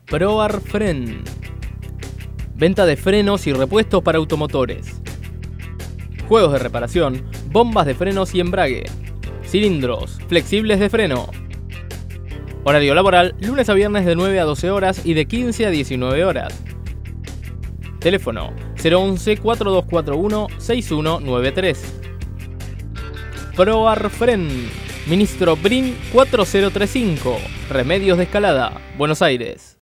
ProArfren. Venta de frenos y repuestos para automotores. Juegos de reparación, bombas de frenos y embrague. Cilindros flexibles de freno. Horario laboral, lunes a viernes de 9 a 12 horas y de 15 a 19 horas. Teléfono 011-4241-6193. ProArfren. Ministro Brin 4035. Remedios de Escalada, Buenos Aires.